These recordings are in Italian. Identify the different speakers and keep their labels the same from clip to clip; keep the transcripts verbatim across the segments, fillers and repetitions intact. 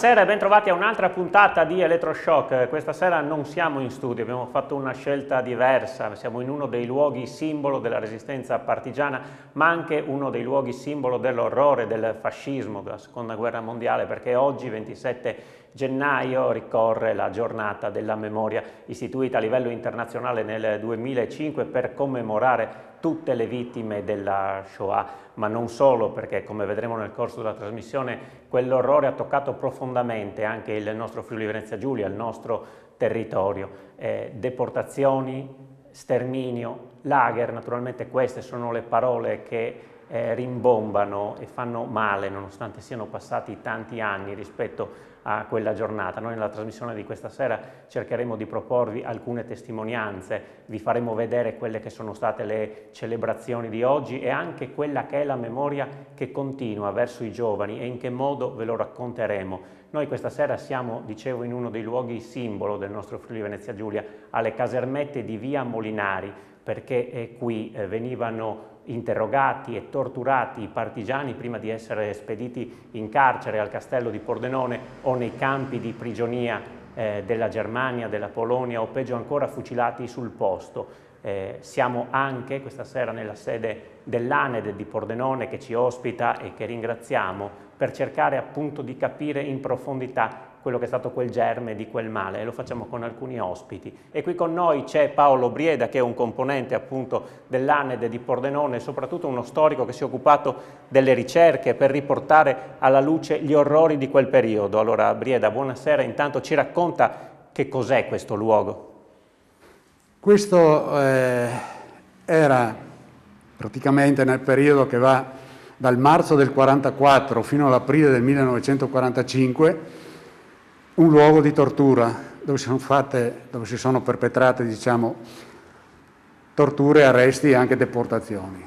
Speaker 1: Buonasera e bentrovati a un'altra puntata di Elettroshock. Questa sera non siamo in studio, abbiamo fatto una scelta diversa, siamo in uno dei luoghi simbolo della resistenza partigiana, ma anche uno dei luoghi simbolo dell'orrore, del fascismo, della seconda guerra mondiale, perché oggi, ventisette gennaio, ricorre la giornata della memoria istituita a livello internazionale nel duemilacinque per commemorare tutte le vittime della Shoah, ma non solo, perché come vedremo nel corso della trasmissione quell'orrore ha toccato profondamente anche il nostro Friuli Venezia Giulia, il nostro territorio. Eh, deportazioni, sterminio, lager, naturalmente queste sono le parole che eh, rimbombano e fanno male nonostante siano passati tanti anni rispetto a quella giornata. Noi nella trasmissione di questa sera cercheremo di proporvi alcune testimonianze, vi faremo vedere quelle che sono state le celebrazioni di oggi e anche quella che è la memoria che continua verso i giovani e in che modo ve lo racconteremo. Noi questa sera siamo, dicevo, in uno dei luoghi simbolo del nostro Friuli Venezia Giulia, alle casermette di Via Molinari, perché eh, qui eh, venivano interrogati e torturati i partigiani prima di essere spediti in carcere al castello di Pordenone o nei campi di prigionia eh, della Germania, della Polonia o peggio ancora fucilati sul posto. Eh, siamo anche questa sera nella sede dell'Aned di Pordenone che ci ospita e che ringraziamo per cercare appunto di capire in profondità quello che è stato quel germe di quel male, e lo facciamo con alcuni ospiti. E qui con noi c'è Paolo Brieda, che è un componente appunto dell'Aned di Pordenone e soprattutto uno storico che si è occupato delle ricerche per riportare alla luce gli orrori di quel periodo. Allora Brieda, buonasera, intanto ci racconta che cos'è questo luogo?
Speaker 2: Questo eh, era praticamente nel periodo che va dal marzo del quarantaquattro fino all'aprile del millenovecentoquarantacinque, un luogo di tortura dove si sono fatte, dove si sono perpetrate, diciamo, torture, arresti e anche deportazioni.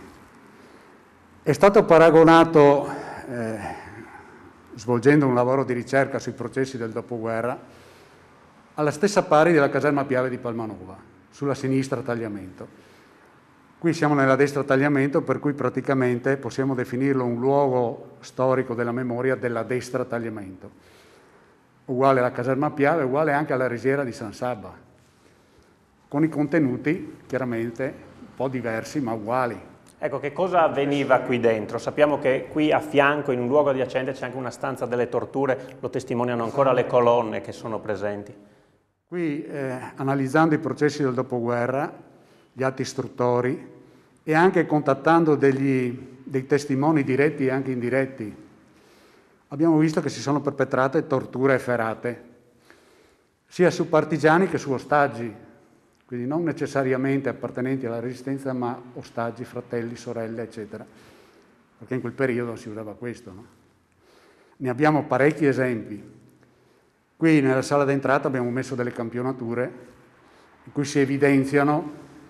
Speaker 2: È stato paragonato, eh, svolgendo un lavoro di ricerca sui processi del dopoguerra, alla stessa pari della caserma Piave di Palmanova, sulla sinistra tagliamento. Qui siamo nella destra tagliamento, per cui praticamente possiamo definirlo un luogo storico della memoria della destra tagliamento. Uguale alla caserma Piave, uguale anche alla risiera di San Sabba, con i contenuti chiaramente un po' diversi ma uguali.
Speaker 1: Ecco, che cosa avveniva qui dentro? Sappiamo che qui a fianco, in un luogo adiacente, c'è anche una stanza delle torture, lo testimoniano ancora le colonne che sono presenti.
Speaker 2: Qui, eh, analizzando i processi del dopoguerra, gli atti istruttori e anche contattando degli, dei testimoni diretti e anche indiretti, abbiamo visto che si sono perpetrate torture efferate, sia su partigiani che su ostaggi, quindi non necessariamente appartenenti alla resistenza, ma ostaggi, fratelli, sorelle, eccetera, perché in quel periodo si usava questo, no? Ne abbiamo parecchi esempi. Qui nella sala d'entrata abbiamo messo delle campionature in cui si evidenziano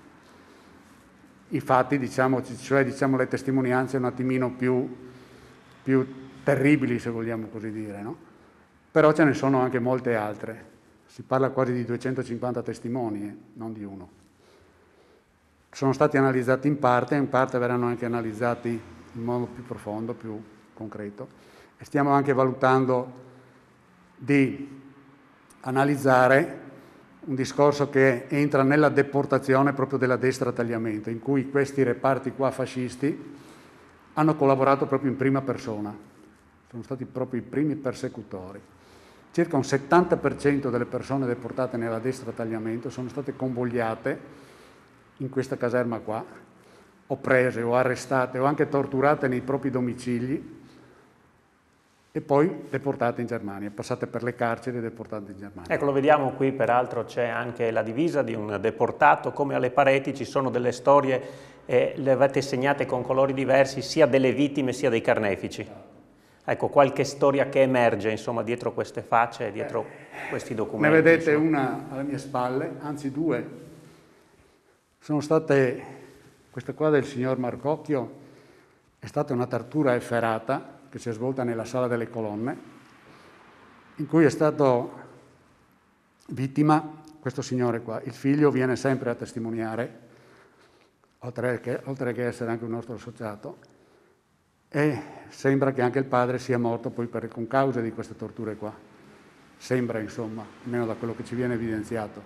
Speaker 2: i fatti, diciamo, cioè diciamo, le testimonianze un attimino più, più terribili, se vogliamo così dire, no? Però ce ne sono anche molte altre. Si parla quasi di duecentocinquanta testimoni, eh, non di uno. Sono stati analizzati in parte, in parte verranno anche analizzati in modo più profondo, più concreto. E stiamo anche valutando di analizzare un discorso che entra nella deportazione proprio della destra tagliamento, in cui questi reparti qua fascisti hanno collaborato proprio in prima persona. Sono stati proprio i primi persecutori. Circa un settanta per cento delle persone deportate nella destra tagliamento sono state convogliate in questa caserma qua, o prese o arrestate o anche torturate nei propri domicili e poi deportate in Germania, passate per le carceri e deportate in Germania.
Speaker 1: Ecco, lo vediamo qui, peraltro c'è anche la divisa di un deportato, come alle pareti ci sono delle storie, eh, le avete segnate con colori diversi, sia delle vittime sia dei carnefici. Ecco, qualche storia che emerge, insomma, dietro queste facce, dietro eh, questi documenti.
Speaker 2: Ne vedete
Speaker 1: insomma.
Speaker 2: Una alle mie spalle, anzi due. Sono state, questa qua del signor Marcocchio, è stata una tortura efferata che si è svolta nella sala delle colonne, in cui è stato vittima questo signore qua. Il figlio viene sempre a testimoniare, oltre che, oltre che essere anche un nostro associato, e sembra che anche il padre sia morto poi per, con causa di queste torture qua. sembra insomma, almeno da quello che ci viene evidenziato,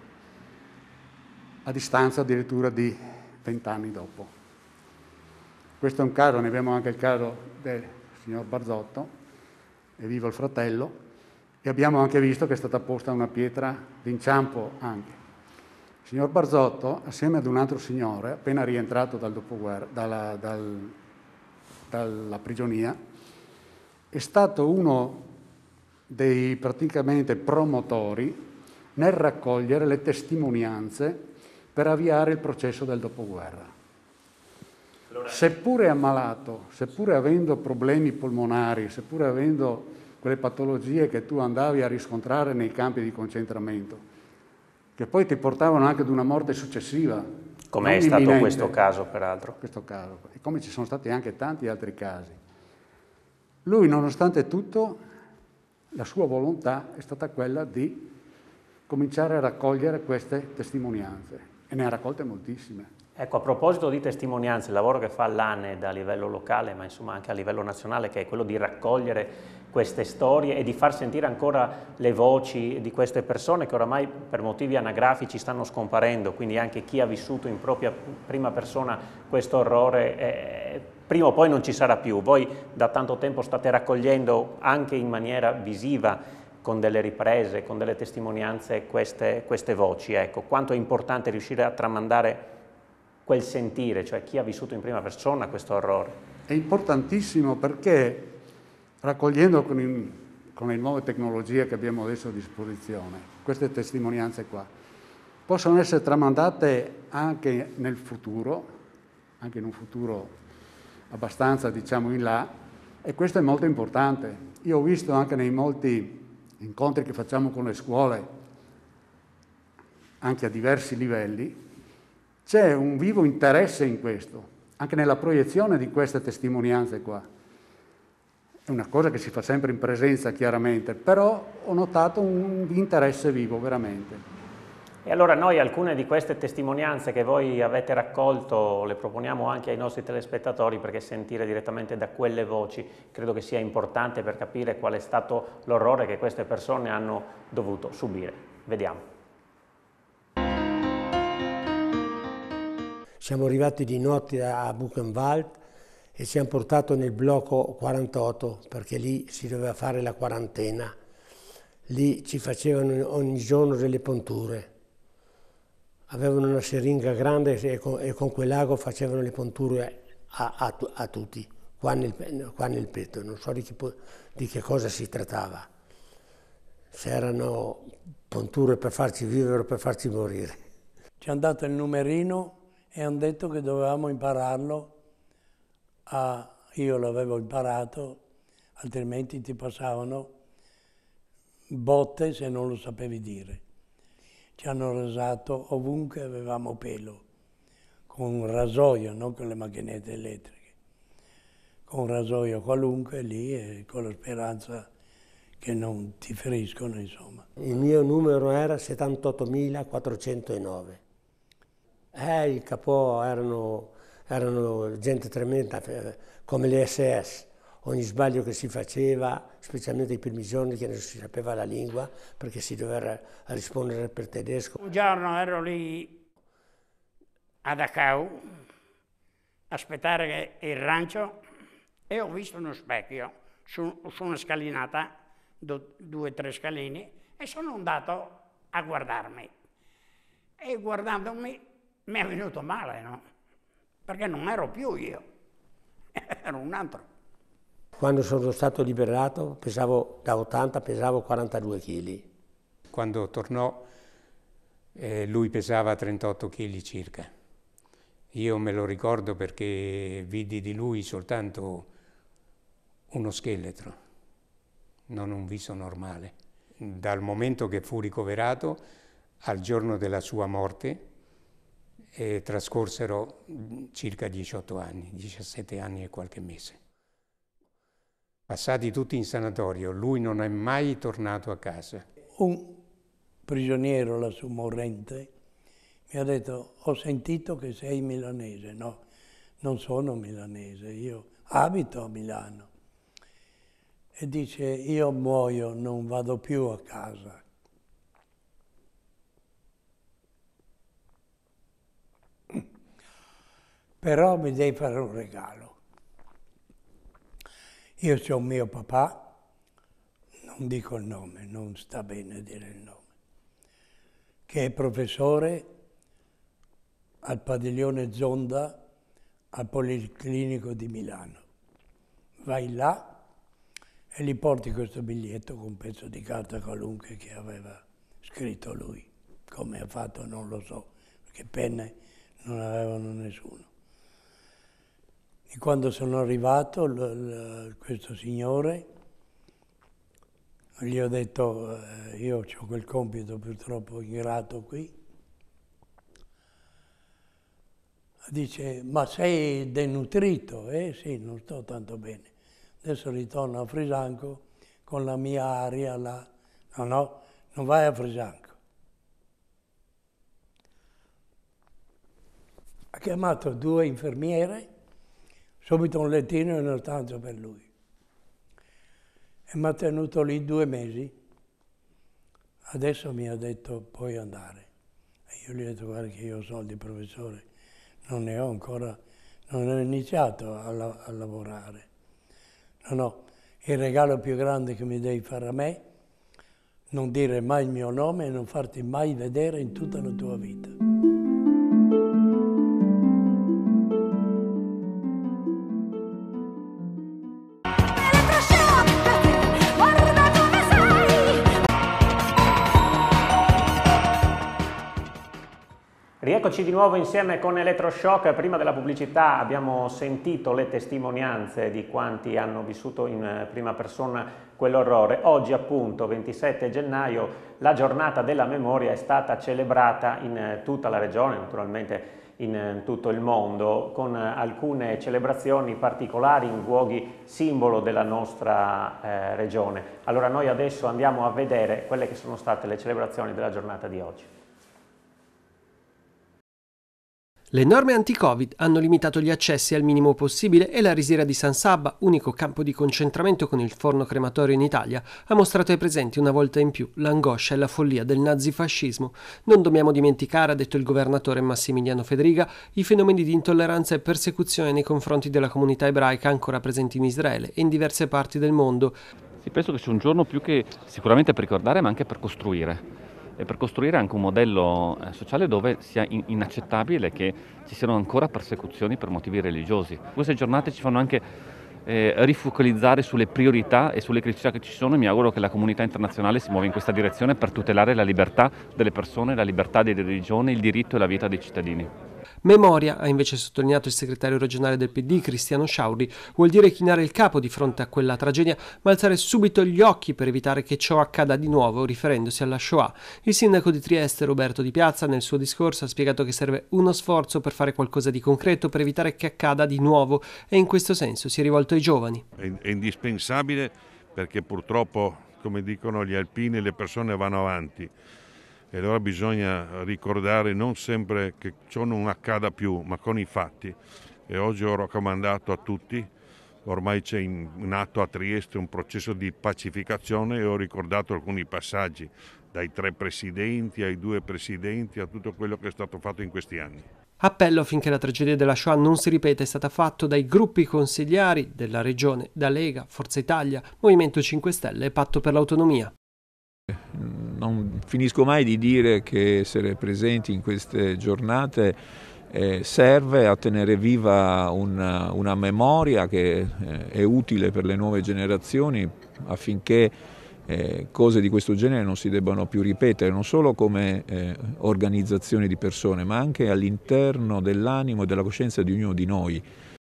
Speaker 2: a distanza addirittura di vent'anni dopo. Questo è un caso, ne abbiamo anche il caso del signor Barzotto, è vivo il fratello, e abbiamo anche visto che è stata posta una pietra d'inciampo anche. Il signor Barzotto, assieme ad un altro signore, appena rientrato dal dopoguerra, dalla, dal, dalla prigionia, è stato uno dei praticamente promotori nel raccogliere le testimonianze per avviare il processo del dopoguerra. Allora, seppure ammalato, seppure avendo problemi polmonari, seppure avendo quelle patologie che tu andavi a riscontrare nei campi di concentramento, che poi ti portavano anche ad una morte successiva.
Speaker 1: Come è stato questo caso, peraltro.
Speaker 2: Questo caso, e come ci sono stati anche tanti altri casi. Lui, nonostante tutto, la sua volontà è stata quella di cominciare a raccogliere queste testimonianze, e ne ha raccolte moltissime.
Speaker 1: Ecco, a proposito di testimonianze, il lavoro che fa l'ANED a livello locale, ma insomma anche a livello nazionale, che è quello di raccogliere queste storie e di far sentire ancora le voci di queste persone che oramai per motivi anagrafici stanno scomparendo, quindi anche chi ha vissuto in propria prima persona questo orrore, eh, prima o poi non ci sarà più. Voi da tanto tempo state raccogliendo anche in maniera visiva, con delle riprese, con delle testimonianze, queste, queste voci. Ecco, quanto è importante riuscire a tramandare quel sentire, cioè chi ha vissuto in prima persona questo orrore.
Speaker 2: È importantissimo perché raccogliendo con, il, con le nuove tecnologie che abbiamo adesso a disposizione, queste testimonianze qua, possono essere tramandate anche nel futuro, anche in un futuro abbastanza, diciamo, in là, e questo è molto importante. Io ho visto anche nei molti incontri che facciamo con le scuole, anche a diversi livelli, c'è un vivo interesse in questo, anche nella proiezione di queste testimonianze qua. È una cosa che si fa sempre in presenza, chiaramente, però ho notato un interesse vivo, veramente.
Speaker 1: E allora noi alcune di queste testimonianze che voi avete raccolto le proponiamo anche ai nostri telespettatori, perché sentire direttamente da quelle voci credo che sia importante per capire qual è stato l'orrore che queste persone hanno dovuto subire. Vediamo.
Speaker 3: Siamo arrivati di notte a Buchenwald e ci hanno portato nel blocco quarantotto, perché lì si doveva fare la quarantena. Lì ci facevano ogni giorno delle punture. Avevano una siringa grande e con, e con quell'ago facevano le punture a, a, a tutti, qua nel, qua nel petto. Non so di che, di che cosa si trattava. Se erano punture per farci vivere o per farci morire.
Speaker 4: Ci hanno dato il numerino e hanno detto che dovevamo impararlo. A, io l'avevo imparato, altrimenti ti passavano botte se non lo sapevi dire. Ci hanno rasato ovunque avevamo pelo, con un rasoio, non con le macchinette elettriche, con un rasoio qualunque lì e con la speranza che non ti feriscono, insomma.
Speaker 3: Il mio numero era settantottomilaquattrocentonove. Eh, i capò erano, erano gente tremenda, come le esse esse. Ogni sbaglio che si faceva, specialmente i primi giorni che non si sapeva la lingua, perché si doveva rispondere per tedesco.
Speaker 5: Un giorno ero lì a Dachau, a aspettare il rancio, e ho visto uno specchio su, su una scalinata, do, due o tre scalini, e sono andato a guardarmi. E guardandomi mi è venuto male, no? Perché non ero più io, ero un altro.
Speaker 3: Quando sono stato liberato, pesavo, da ottanta, pesavo quarantadue chili.
Speaker 6: Quando tornò, eh, lui pesava trentotto chili circa. Io me lo ricordo perché vidi di lui soltanto uno scheletro, non un viso normale. Dal momento che fu ricoverato al giorno della sua morte, eh, trascorsero circa diciotto anni, diciassette anni e qualche mese. Passati tutti in sanatorio, lui non è mai tornato a casa.
Speaker 4: Un prigioniero lassù morente mi ha detto: ho sentito che sei milanese. No, non sono milanese, io abito a Milano. e dice: io muoio, non vado più a casa. Però mi devi fare un regalo. Io ho un mio papà, non dico il nome, non sta bene dire il nome, che è professore al padiglione Zonda al Policlinico di Milano. Vai là e gli porti questo biglietto con un pezzo di carta qualunque che aveva scritto lui. Come ha fatto non lo so, perché penne non avevano nessuno. E quando sono arrivato, l, l, questo signore, gli ho detto, eh, io ho quel compito purtroppo ingrato qui. Dice: ma sei denutrito? Eh sì, non sto tanto bene. Adesso ritorno a Frisanco con la mia aria là. No, no, non vai a Frisanco. Ha chiamato due infermiere, subito un lettino e una stanza per lui. E mi ha tenuto lì due mesi. Adesso mi ha detto: puoi andare. E io gli ho detto: guarda che io ho soldi, professore, non ne ho ancora, non ho iniziato a, la, a lavorare. No, no, il regalo più grande che mi devi fare a me, non dire mai il mio nome e non farti mai vedere in tutta la tua vita.
Speaker 1: Rieccoci di nuovo insieme con Elettroshock. Prima della pubblicità abbiamo sentito le testimonianze di quanti hanno vissuto in prima persona quell'orrore. Oggi appunto, ventisette gennaio, la giornata della memoria è stata celebrata in tutta la regione, naturalmente in tutto il mondo, con alcune celebrazioni particolari in luoghi simbolo della nostra eh, regione. Allora noi adesso andiamo a vedere quelle che sono state le celebrazioni della giornata di oggi.
Speaker 7: Le norme anti-Covid hanno limitato gli accessi al minimo possibile e la risiera di San Sabba, unico campo di concentramento con il forno crematorio in Italia, ha mostrato ai presenti una volta in più l'angoscia e la follia del nazifascismo. Non dobbiamo dimenticare, ha detto il governatore Massimiliano Fedriga, i fenomeni di intolleranza e persecuzione nei confronti della comunità ebraica ancora presenti in Israele e in diverse parti del mondo.
Speaker 8: Sì, penso che sia un giorno più che sicuramente per ricordare, ma anche per costruire. E per costruire anche un modello sociale dove sia inaccettabile che ci siano ancora persecuzioni per motivi religiosi. Queste giornate ci fanno anche eh, rifocalizzare sulle priorità e sulle criticità che ci sono, e mi auguro che la comunità internazionale si muova in questa direzione per tutelare la libertà delle persone, la libertà delle religioni, il diritto e la vita dei cittadini.
Speaker 7: Memoria, ha invece sottolineato il segretario regionale del P D, Cristiano Sciauri, vuol dire chinare il capo di fronte a quella tragedia, ma alzare subito gli occhi per evitare che ciò accada di nuovo, riferendosi alla Shoah. Il sindaco di Trieste, Roberto Di Piazza, nel suo discorso ha spiegato che serve uno sforzo per fare qualcosa di concreto per evitare che accada di nuovo, e in questo senso si è rivolto ai giovani.
Speaker 9: È indispensabile, perché purtroppo, come dicono gli alpini, le persone vanno avanti. E allora bisogna ricordare non sempre che ciò non accada più, ma con i fatti. E oggi ho raccomandato a tutti, ormai c'è in, in atto a Trieste un processo di pacificazione, e ho ricordato alcuni passaggi, dai tre presidenti ai due presidenti, a tutto quello che è stato fatto in questi anni.
Speaker 7: Appello affinché la tragedia della Shoah non si ripeta è stata fatto dai gruppi consigliari della regione, da Lega, Forza Italia, Movimento cinque Stelle e Patto per l'Autonomia.
Speaker 10: Non finisco mai di dire che essere presenti in queste giornate eh, serve a tenere viva una, una memoria che eh, è utile per le nuove generazioni, affinché eh, cose di questo genere non si debbano più ripetere, non solo come eh, organizzazioni di persone, ma anche all'interno dell'animo e della coscienza di ognuno di noi.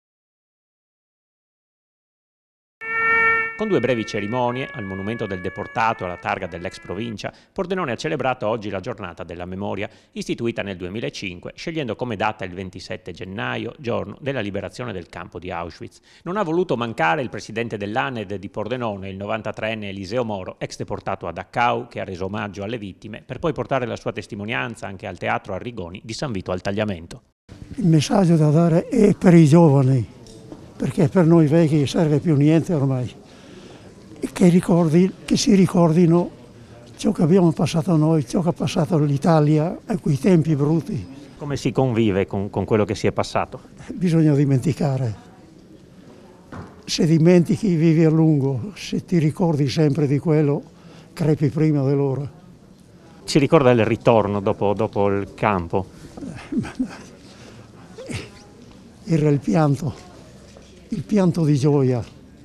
Speaker 1: Con due brevi cerimonie al monumento del deportato e alla targa dell'ex provincia, Pordenone ha celebrato oggi la giornata della memoria, istituita nel duemilacinque, scegliendo come data il ventisette gennaio, giorno della liberazione del campo di Auschwitz. Non ha voluto mancare il presidente dell'A N E D di Pordenone, il novantatreenne Eliseo Moro, ex deportato a Dachau, che ha reso omaggio alle vittime, per poi portare la sua testimonianza anche al Teatro Arrigoni di San Vito al Tagliamento.
Speaker 11: Il messaggio da dare è per i giovani, perché per noi vecchi serve più niente ormai. che, ricordi, che si ricordino ciò che abbiamo passato noi, ciò che ha passato l'Italia a quei tempi brutti.
Speaker 1: Come si convive con, con quello che si è passato?
Speaker 11: Bisogna dimenticare. Se dimentichi vivi a lungo, se ti ricordi sempre di quello, crepi prima dell'ora.
Speaker 1: Ci ricorda il ritorno dopo, dopo il campo?
Speaker 11: Era il pianto, il pianto di gioia.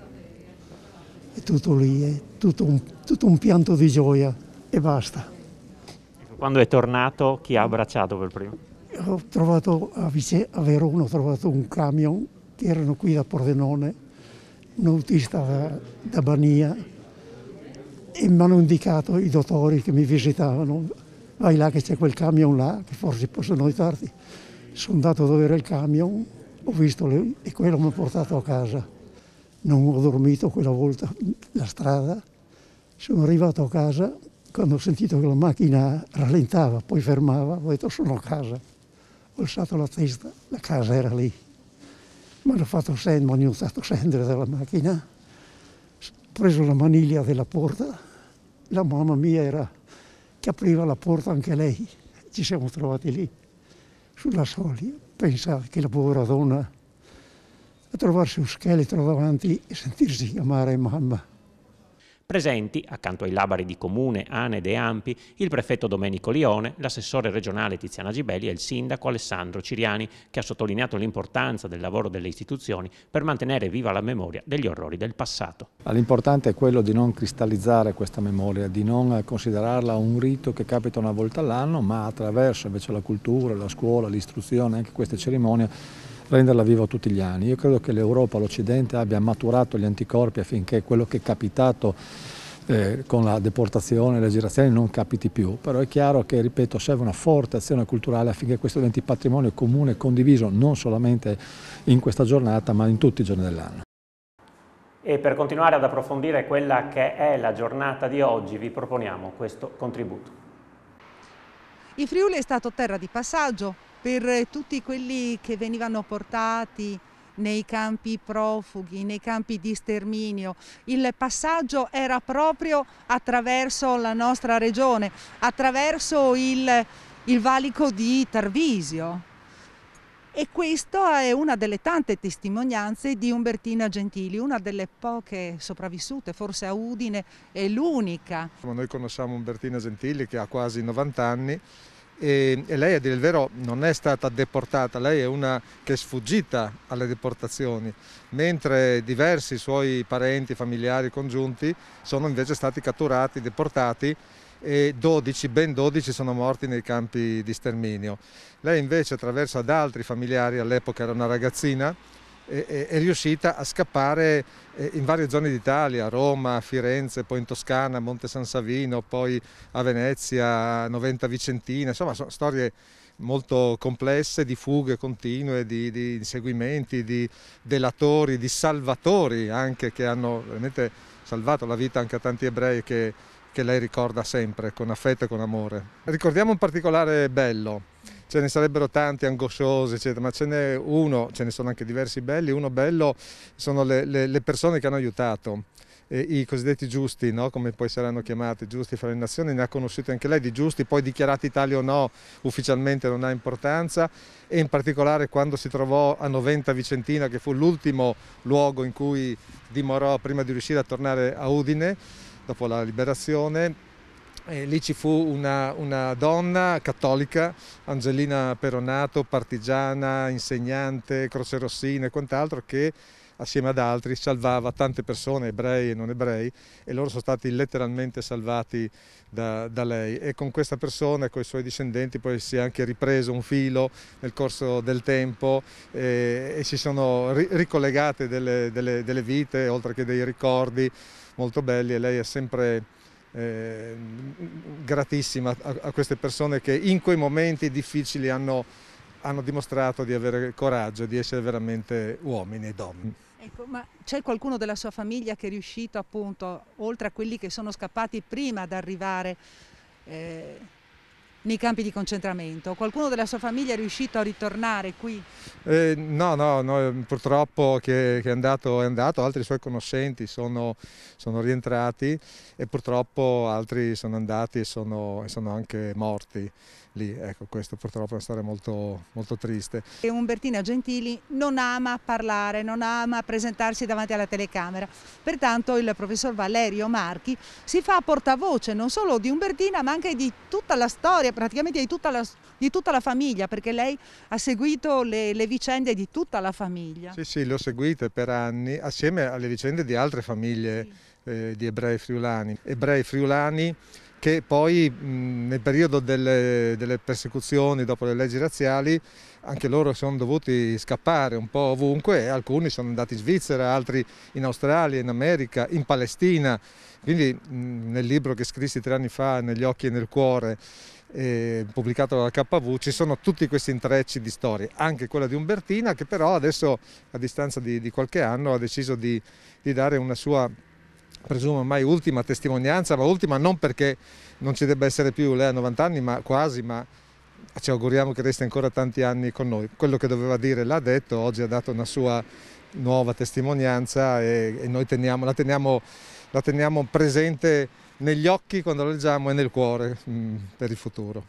Speaker 11: È tutto lì, è tutto un, tutto un pianto di gioia e basta.
Speaker 1: Quando è tornato, chi ha abbracciato per primo?
Speaker 11: Ho trovato a, Vice, a Verona, ho trovato un camion che erano qui da Pordenone, un autista da, da Bania, e mi hanno indicato i dottori che mi visitavano: vai là che c'è quel camion là, che forse possono aiutarti. Sono andato dove era il camion, ho visto le, e quello mi ha portato a casa. Non ho dormito quella volta la strada, sono arrivato a casa, quando ho sentito che la macchina rallentava, poi fermava, ho detto sono a casa. Ho alzato la testa, la casa era lì. Mi hanno fatto scendere, mi hanno aiutato a scendere dalla macchina, ho preso la maniglia della porta, la mamma mia era che apriva la porta anche lei, ci siamo trovati lì, sulla soglia, pensare che la povera donna a trovarsi un scheletro davanti e sentirsi chiamare mamma.
Speaker 1: Presenti, accanto ai labari di Comune, Aned e Ampi, il prefetto Domenico Lione, l'assessore regionale Tiziana Gibelli e il sindaco Alessandro Ciriani, che ha sottolineato l'importanza del lavoro delle istituzioni per mantenere viva la memoria degli orrori del passato.
Speaker 12: L'importante è quello di non cristallizzare questa memoria, di non considerarla un rito che capita una volta all'anno, ma attraverso invece la cultura, la scuola, l'istruzione, anche queste cerimonie, renderla viva tutti gli anni. Io credo che l'Europa, l'Occidente abbia maturato gli anticorpi affinché quello che è capitato eh, con la deportazione e le girazioni non capiti più, però è chiaro che, ripeto, serve una forte azione culturale affinché questo diventi patrimonio comune e condiviso non solamente in questa giornata ma in tutti i giorni dell'anno.
Speaker 1: E per continuare ad approfondire quella che è la giornata di oggi vi proponiamo questo contributo.
Speaker 13: Il Friuli è stato terra di passaggio per tutti quelli che venivano portati nei campi profughi, nei campi di sterminio. Il passaggio era proprio attraverso la nostra regione, attraverso il, il valico di Tarvisio. E questa è una delle tante testimonianze di Umbertina Gentili, una delle poche sopravvissute, forse a Udine è l'unica.
Speaker 14: Noi conosciamo Umbertina Gentili che ha quasi novanta anni. E, e lei, a dire il vero, non è stata deportata, lei è una che è sfuggita alle deportazioni, mentre diversi suoi parenti, familiari, congiunti sono invece stati catturati, deportati, e dodici, ben dodici sono morti nei campi di sterminio. Lei invece, attraverso ad altri familiari, all'epoca era una ragazzina, è, è riuscita a scappare in varie zone d'Italia, Roma, Firenze, poi in Toscana, Monte San Savino, poi a Venezia, Noventa Vicentina, insomma sono storie molto complesse di fughe continue, di, di inseguimenti, di delatori, di salvatori anche, che hanno veramente salvato la vita anche a tanti ebrei che, che lei ricorda sempre con affetto e con amore. Ricordiamo un particolare bello. Ce ne sarebbero tanti angosciosi, eccetera, ma ce n'è uno, ce ne sono anche diversi belli. Uno bello sono le, le, le persone che hanno aiutato, eh, i cosiddetti giusti, no? Come poi saranno chiamati, giusti fra le nazioni. Ne ha conosciuti anche lei di giusti, poi dichiarati tali o no, ufficialmente non ha importanza, e in particolare quando si trovò a Noventa Vicentina, che fu l'ultimo luogo in cui dimorò prima di riuscire a tornare a Udine, dopo la liberazione. E lì ci fu una, una donna cattolica, Angelina Peronato, partigiana, insegnante, crocerossina e quant'altro, che assieme ad altri salvava tante persone, ebrei e non ebrei, e loro sono stati letteralmente salvati da, da lei. E con questa persona e con i suoi discendenti poi si è anche ripreso un filo nel corso del tempo e, e si sono ri, ricollegate delle, delle, delle vite, oltre che dei ricordi molto belli, e lei è sempre Eh, gratissima a, a queste persone che in quei momenti difficili hanno, hanno dimostrato di avere coraggio, di essere veramente uomini e donne.
Speaker 13: Ecco, ma c'è qualcuno della sua famiglia che è riuscito, appunto, oltre a quelli che sono scappati prima ad arrivare, eh, nei campi di concentramento? Qualcuno della sua famiglia è riuscito a ritornare qui?
Speaker 14: Eh, no, no, no, purtroppo che, che è andato è andato, altri suoi conoscenti sono, sono rientrati e purtroppo altri sono andati e sono, e sono anche morti lì. Ecco, questo purtroppo è una storia molto, molto triste.
Speaker 13: E Umbertina Gentili non ama parlare, non ama presentarsi davanti alla telecamera, pertanto il professor Valerio Marchi si fa portavoce non solo di Umbertina ma anche di tutta la storia, praticamente di tutta la, di tutta la famiglia, perché lei ha seguito le, le vicende di tutta la famiglia.
Speaker 14: Sì, sì, le ho seguite per anni assieme alle vicende di altre famiglie sì. eh, di ebrei friulani. Ebrei friulani che poi mh, nel periodo delle, delle persecuzioni dopo le leggi razziali anche loro sono dovuti scappare un po' ovunque e alcuni sono andati in Svizzera, altri in Australia, in America, in Palestina. Quindi mh, nel libro che scrissi tre anni fa, Negli occhi e nel cuore, eh, pubblicato dalla K V, ci sono tutti questi intrecci di storie, anche quella di Umbertina che però adesso a distanza di, di qualche anno ha deciso di, di dare una sua, presumo mai ultima testimonianza, ma ultima non perché non ci debba essere più, lei ha novanta anni, ma quasi, ma ci auguriamo che resti ancora tanti anni con noi. Quello che doveva dire l'ha detto, oggi ha dato una sua nuova testimonianza e, e noi teniamo, la, teniamo, la teniamo presente negli occhi quando la leggiamo e nel cuore mh, per il futuro.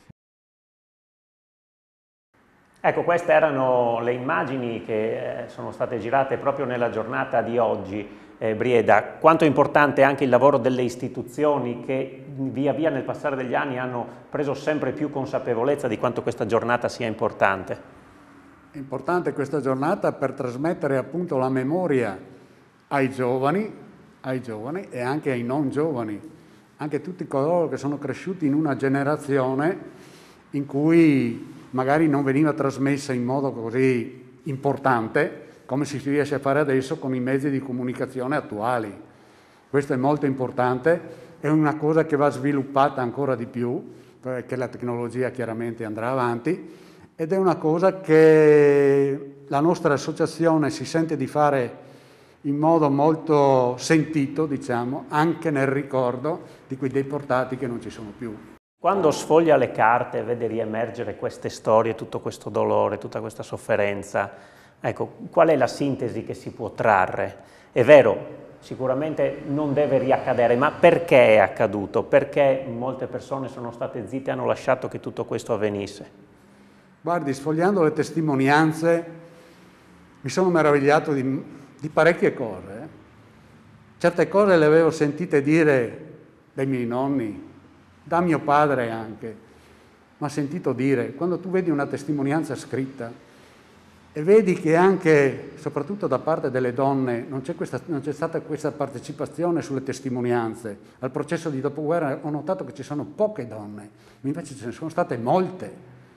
Speaker 1: Ecco, queste erano le immagini che sono state girate proprio nella giornata di oggi. Eh, Brieda, quanto è importante anche il lavoro delle istituzioni che via via nel passare degli anni hanno preso sempre più consapevolezza di quanto questa giornata sia importante.
Speaker 2: È importante questa giornata per trasmettere appunto la memoria ai giovani, ai giovani e anche ai non giovani, anche tutti coloro che sono cresciuti in una generazione in cui magari non veniva trasmessa in modo così importante come si riesce a fare adesso con i mezzi di comunicazione attuali. Questo è molto importante, è una cosa che va sviluppata ancora di più, perché la tecnologia chiaramente andrà avanti, ed è una cosa che la nostra associazione si sente di fare in modo molto sentito, diciamo, anche nel ricordo di quei deportati che non ci sono più.
Speaker 1: Quando sfoglia le carte e vede riemergere queste storie, tutto questo dolore, tutta questa sofferenza, ecco, qual è la sintesi che si può trarre? È vero, sicuramente non deve riaccadere, ma perché è accaduto? Perché molte persone sono state zitte e hanno lasciato che tutto questo avvenisse?
Speaker 2: Guardi, sfogliando le testimonianze mi sono meravigliato di, di parecchie cose. Eh? Certe cose le avevo sentite dire dai miei nonni, da mio padre anche, ma sentito dire, quando tu vedi una testimonianza scritta e vedi che anche, soprattutto da parte delle donne, non c'è, questa, non c'è stata questa partecipazione sulle testimonianze. Al processo di dopoguerra ho notato che ci sono poche donne, ma invece ce ne sono state molte.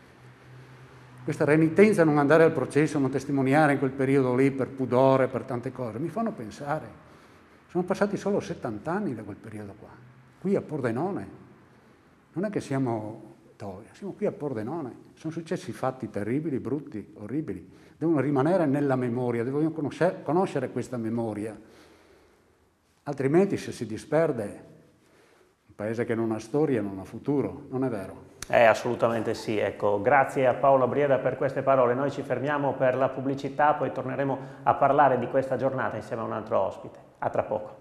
Speaker 2: Questa renitenza a non andare al processo, non testimoniare in quel periodo lì per pudore, per tante cose, mi fanno pensare. Sono passati solo settanta anni da quel periodo qua, qui a Pordenone. Non è che siamo Toia, siamo qui a Pordenone. Sono successi fatti terribili, brutti, orribili. Devono rimanere nella memoria, devono conoscere, conoscere questa memoria. Altrimenti se si disperde, un paese che non ha storia non ha futuro, non è vero?
Speaker 1: Eh, assolutamente sì, ecco, grazie a Paola Brieda per queste parole. Noi ci fermiamo per la pubblicità, poi torneremo a parlare di questa giornata insieme a un altro ospite. A tra poco.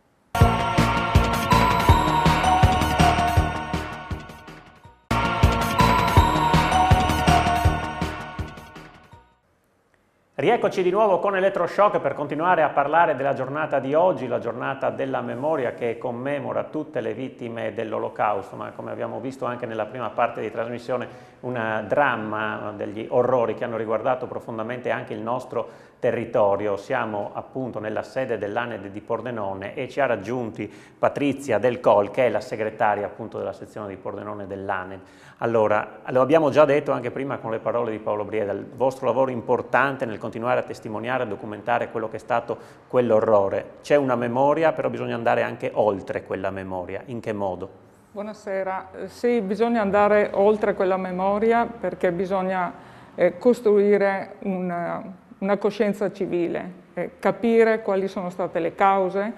Speaker 1: Rieccoci di nuovo con Elettroshock per continuare a parlare della giornata di oggi, la giornata della memoria che commemora tutte le vittime dell'Olocausto, ma come abbiamo visto anche nella prima parte di trasmissione un dramma degli orrori che hanno riguardato profondamente anche il nostro territorio. Siamo appunto nella sede dell'Aned di Pordenone e ci ha raggiunti Patrizia Del Col, che è la segretaria appunto della sezione di Pordenone dell'Aned. Allora, lo abbiamo già detto anche prima con le parole di Paolo Brieda, il vostro lavoro importante nel continuare a testimoniare, a documentare quello che è stato quell'orrore. C'è una memoria, però bisogna andare anche oltre quella memoria. In che modo?
Speaker 15: Buonasera. Sì, bisogna andare oltre quella memoria perché bisogna eh, costruire una, una coscienza civile, eh, capire quali sono state le cause,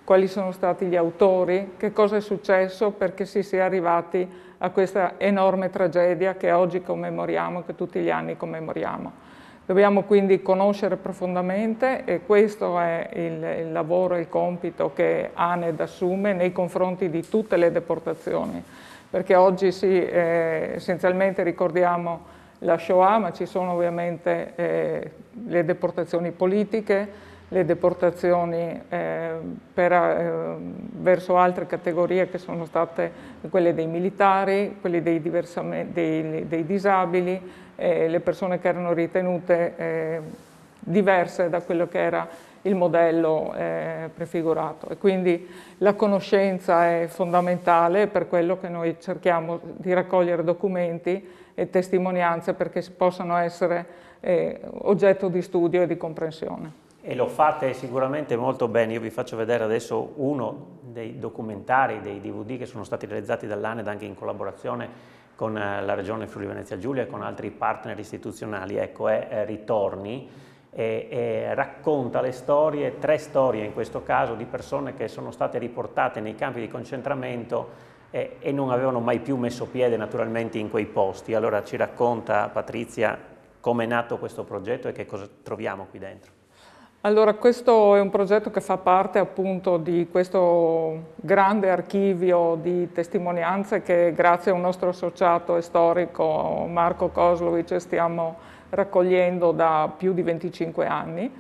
Speaker 15: quali sono stati gli autori, che cosa è successo perché si sia arrivati a questa enorme tragedia che oggi commemoriamo, che tutti gli anni commemoriamo. Dobbiamo quindi conoscere profondamente e questo è il, il lavoro e il compito che ANED assume nei confronti di tutte le deportazioni, perché oggi sì, eh, essenzialmente ricordiamo la Shoah, ma ci sono ovviamente eh, le deportazioni politiche, le deportazioni eh, per, eh, verso altre categorie che sono state quelle dei militari, quelle dei, dei, dei disabili, eh, le persone che erano ritenute eh, diverse da quello che era il modello eh, prefigurato. E quindi la conoscenza è fondamentale, per quello che noi cerchiamo di raccogliere documenti e testimonianze perché possano essere eh, oggetto di studio e di comprensione.
Speaker 1: E lo fate sicuramente molto bene. Io vi faccio vedere adesso uno dei documentari, dei D V D che sono stati realizzati dall'ANED anche in collaborazione con la Regione Friuli Venezia Giulia e con altri partner istituzionali. Ecco, è, è Ritorni e, e racconta le storie, tre storie in questo caso, di persone che sono state riportate nei campi di concentramento e, e non avevano mai più messo piede naturalmente in quei posti. Allora ci racconta Patrizia come è nato questo progetto e che cosa troviamo qui dentro.
Speaker 15: Allora, questo è un progetto che fa parte appunto di questo grande archivio di testimonianze che grazie a un nostro associato e storico, Marco Kozlovic, stiamo raccogliendo da più di venticinque anni.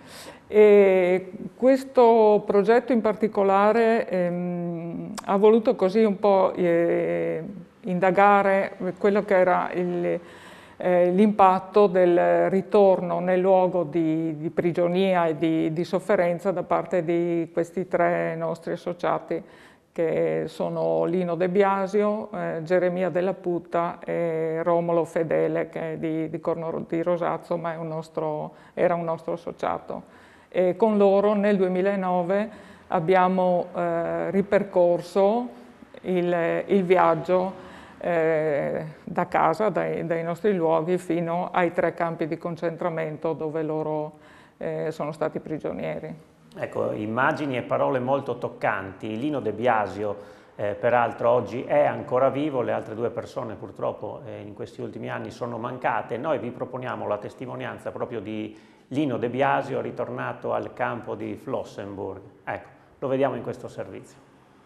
Speaker 15: E questo progetto in particolare ehm, ha voluto così un po' eh, indagare quello che era il Eh, l'impatto del ritorno nel luogo di, di prigionia e di, di sofferenza da parte di questi tre nostri associati che sono Lino De Biasio, eh, Geremia Della Putta e Romolo Fedele, che è di, di Corno di Rosazzo ma è un nostro, era un nostro associato. E con loro nel duemilanove abbiamo eh, ripercorso il, il viaggio Eh, da casa, dai, dai nostri luoghi, fino ai tre campi di concentramento dove loro eh, sono stati prigionieri.
Speaker 1: Ecco, immagini e parole molto toccanti. Lino De Biasio, eh, peraltro, oggi è ancora vivo, le altre due persone purtroppo eh, in questi ultimi anni sono mancate. Noi vi proponiamo la testimonianza proprio di Lino De Biasio, ritornato al campo di Flossenburg. Ecco, lo vediamo in questo servizio.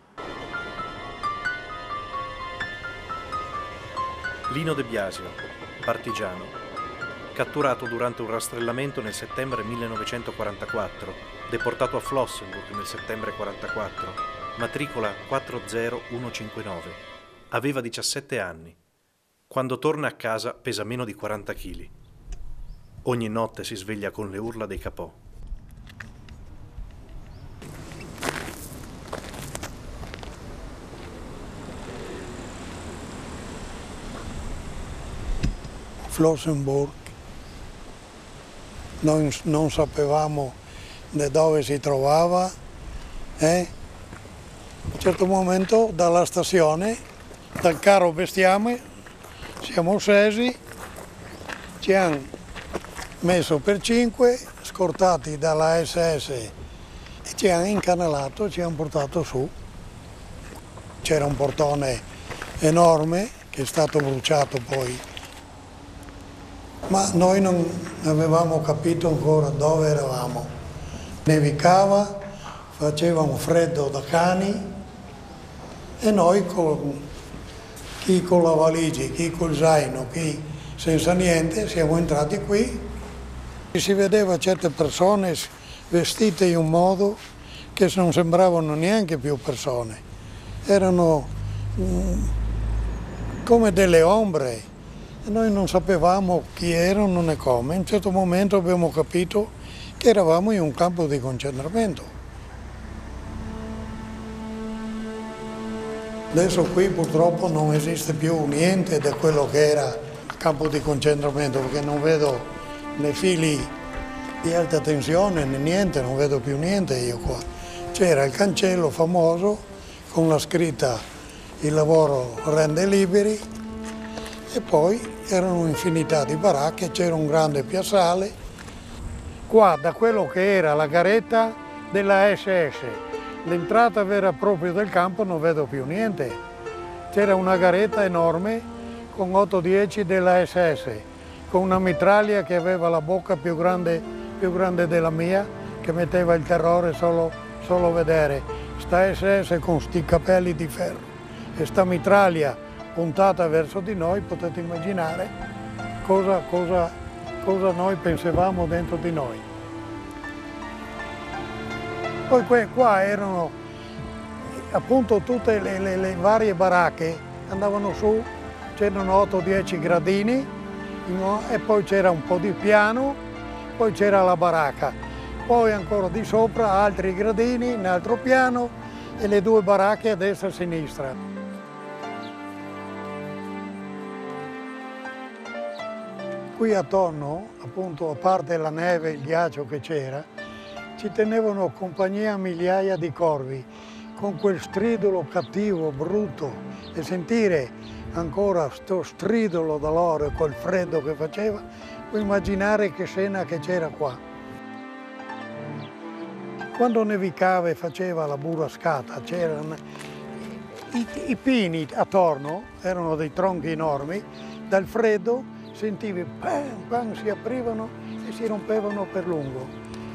Speaker 16: Lino De Biasio, partigiano, catturato durante un rastrellamento nel settembre millenovecentoquarantaquattro, deportato a Flossenburg nel settembre quarantaquattro, matricola quattro zero uno cinque nove. Aveva diciassette anni. Quando torna a casa pesa meno di quaranta chili. Ogni notte si sveglia con le urla dei capò.
Speaker 17: Flossenburg, noi non sapevamo da dove si trovava, eh? A un certo momento dalla stazione, dal carro bestiame, siamo scesi, ci hanno messo per cinque, scortati dalla S S e ci hanno incanalato, ci hanno portato su. C'era un portone enorme che è stato bruciato poi. Ma noi non avevamo capito ancora dove eravamo. Nevicava, faceva un freddo da cani e noi, con, chi con la valigia, chi col zaino, chi senza niente, siamo entrati qui. Si vedeva certe persone vestite in un modo che non sembravano neanche più persone. Erano um, come delle ombre. E noi non sapevamo chi erano né come. In un certo momento abbiamo capito che eravamo in un campo di concentramento. Adesso qui purtroppo non esiste più niente di quello che era il campo di concentramento, perché non vedo né fili di alta tensione né niente, non vedo più niente io qua. C'era il cancello famoso con la scritta "Il lavoro rende liberi" e poi erano un'infinità di baracche, c'era un grande piazzale. Qua, da quello che era la garetta della S S, l'entrata vera e propria del campo non vedo più niente. C'era una garetta enorme con otto dieci della S S, con una mitraglia che aveva la bocca più grande, più grande della mia, che metteva il terrore solo, solo vedere. Sta S S con sti capelli di ferro e sta mitraglia puntata verso di noi, potete immaginare cosa, cosa, cosa noi pensavamo dentro di noi. Poi qua erano appunto tutte le, le, le varie baracche, andavano su, c'erano otto dieci gradini e poi c'era un po' di piano, poi c'era la baracca, poi ancora di sopra altri gradini, un altro piano e le due baracche a destra e a sinistra. Qui attorno, appunto, a parte la neve e il ghiaccio che c'era, ci tenevano compagnia migliaia di corvi, con quel stridolo cattivo, brutto, e sentire ancora sto stridolo da loro e quel freddo che faceva, puoi immaginare che scena che c'era qua. Quando nevicava e faceva la burrascata, c'erano i, i pini attorno, erano dei tronchi enormi, dal freddo sentivi pam, pam, si aprivano e si rompevano per lungo.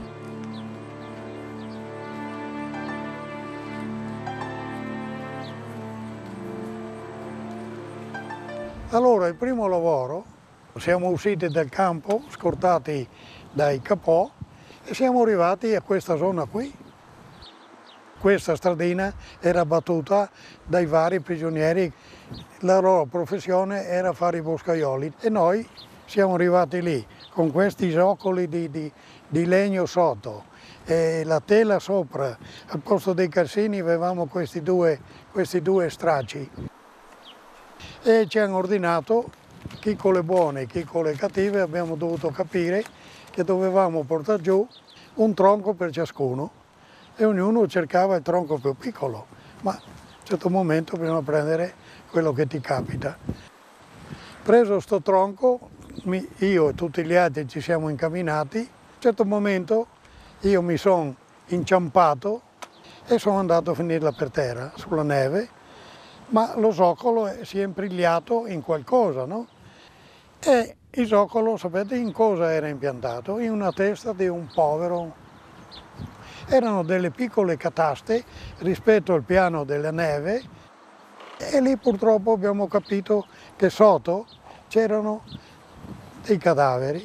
Speaker 17: Allora, il primo lavoro, siamo usciti dal campo, scortati dai capò, e siamo arrivati a questa zona qui. Questa stradina era battuta dai vari prigionieri, la loro professione era fare i boscaioli e noi siamo arrivati lì con questi zoccoli di, di, di legno sotto e la tela sopra. Al posto dei calzini avevamo questi due, questi due stracci e ci hanno ordinato, chi con le buone e chi con le cattive, abbiamo dovuto capire che dovevamo portare giù un tronco per ciascuno e ognuno cercava il tronco più piccolo, ma a un certo momento bisogna prendere quello che ti capita. Preso sto tronco, io e tutti gli altri ci siamo incamminati, a un certo momento io mi sono inciampato e sono andato a finirla per terra, sulla neve, ma lo zoccolo si è imbrigliato in qualcosa, no? E il zoccolo, sapete in cosa era impiantato? In una testa di un povero. Erano delle piccole cataste rispetto al piano della neve e lì purtroppo abbiamo capito che sotto c'erano dei cadaveri.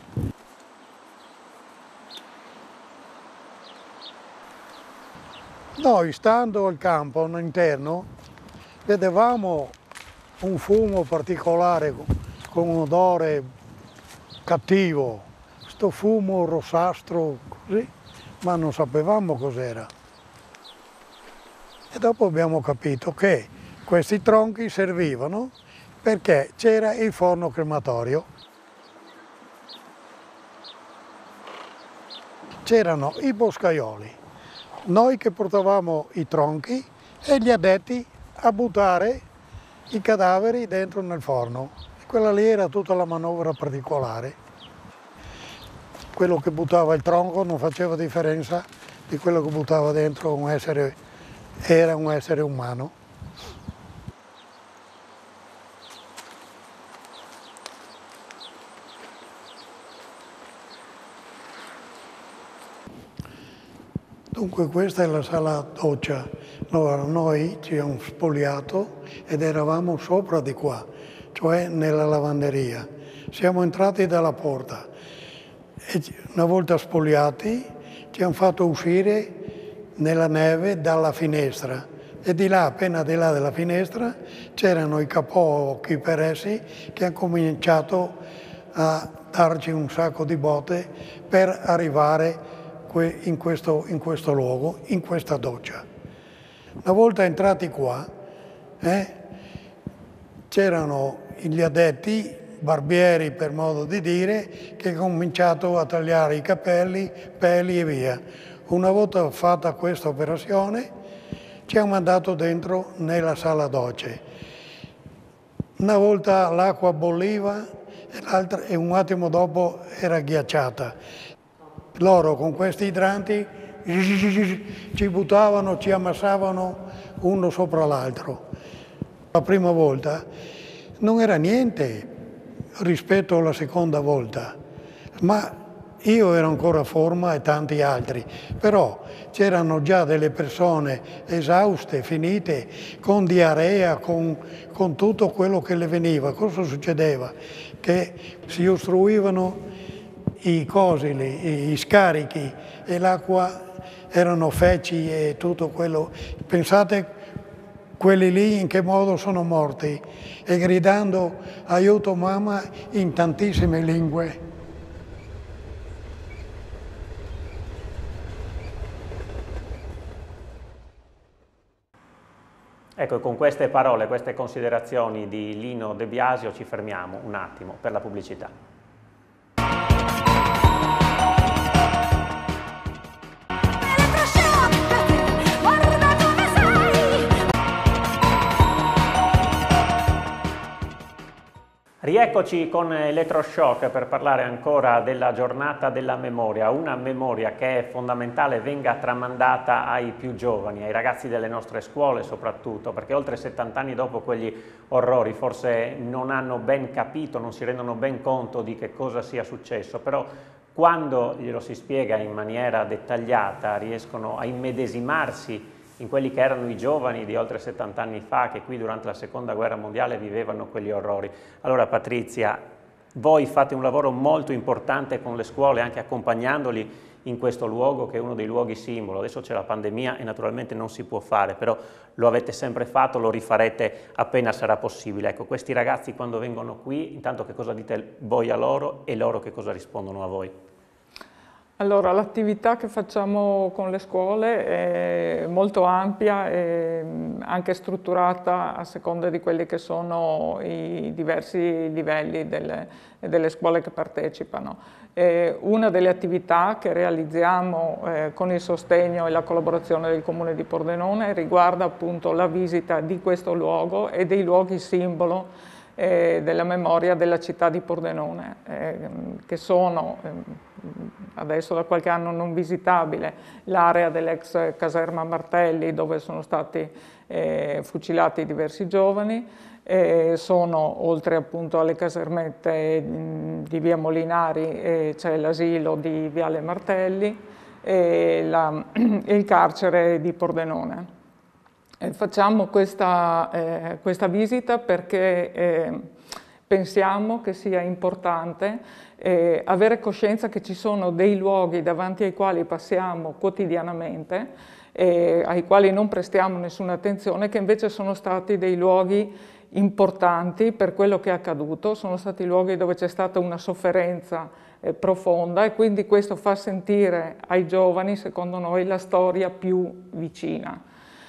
Speaker 17: Noi, stando al campo interno, vedevamo un fumo particolare con un odore cattivo, sto fumo rossastro così, ma non sapevamo cos'era. E dopo abbiamo capito che questi tronchi servivano perché c'era il forno crematorio. C'erano i boscaioli, noi che portavamo i tronchi e gli addetti a buttare i cadaveri dentro nel forno. E quella lì era tutta la manovra particolare. Quello che buttava il tronco non faceva differenza di quello che buttava dentro un essere, era un essere umano. Dunque questa è la sala doccia. Allora, noi ci abbiamo spogliato ed eravamo sopra di qua, cioè nella lavanderia. Siamo entrati dalla porta e una volta spogliati ci hanno fatto uscire nella neve dalla finestra e di là, appena di là della finestra, c'erano i capocchi per essi che hanno cominciato a darci un sacco di botte per arrivare in questo, in questo luogo, in questa doccia. Una volta entrati qua, eh, c'erano gli addetti, barbieri per modo di dire, che hanno cominciato a tagliare i capelli, peli e via. Una volta fatta questa operazione, ci hanno mandato dentro nella sala docce. Una volta l'acqua bolliva e, e un attimo dopo era ghiacciata. Loro con questi idranti ci buttavano, ci ammassavano uno sopra l'altro. La prima volta non era niente rispetto alla seconda volta, ma io ero ancora a forma e tanti altri, però c'erano già delle persone esauste, finite, con diarrea, con, con tutto quello che le veniva. Cosa succedeva? Che si ostruivano i cosi, i scarichi e l'acqua erano feci e tutto quello. Pensate quelli lì in che modo sono morti e gridando aiuto mamma in tantissime lingue.
Speaker 1: Ecco, con queste parole, queste considerazioni di Lino De Biasio ci fermiamo un attimo per la pubblicità. Rieccoci con Elettroshock per parlare ancora della giornata della memoria, una memoria che è fondamentale venga tramandata ai più giovani, ai ragazzi delle nostre scuole soprattutto, perché oltre settanta anni dopo quegli orrori forse non hanno ben capito, non si rendono ben conto di che cosa sia successo, però quando glielo si spiega in maniera dettagliata riescono a immedesimarsi in quelli che erano i giovani di oltre settanta anni fa, che qui durante la seconda guerra mondiale vivevano quegli orrori. Allora Patrizia, voi fate un lavoro molto importante con le scuole, anche accompagnandoli in questo luogo che è uno dei luoghi simbolo. Adesso c'è la pandemia e naturalmente non si può fare, però lo avete sempre fatto, lo rifarete appena sarà possibile. Ecco, questi ragazzi quando vengono qui, intanto che cosa dite voi a loro e loro che cosa rispondono a voi?
Speaker 15: Allora, l'attività che facciamo con le scuole è molto ampia e anche strutturata a seconda di quelli che sono i diversi livelli delle, delle scuole che partecipano. E una delle attività che realizziamo eh, con il sostegno e la collaborazione del Comune di Pordenone riguarda appunto la visita di questo luogo e dei luoghi simbolo eh, della memoria della città di Pordenone, eh, che sono eh, adesso da qualche anno non visitabile, l'area dell'ex caserma Martelli dove sono stati eh, fucilati diversi giovani, eh, sono oltre appunto alle casermette mh, di via Molinari eh, c'è l'asilo di viale Martelli e la, il carcere di Pordenone. E facciamo questa, eh, questa visita perché eh, pensiamo che sia importante eh, avere coscienza che ci sono dei luoghi davanti ai quali passiamo quotidianamente, eh, ai quali non prestiamo nessuna attenzione, che invece sono stati dei luoghi importanti per quello che è accaduto, sono stati luoghi dove c'è stata una sofferenza eh, profonda e quindi questo fa sentire ai giovani, secondo noi, la storia più vicina.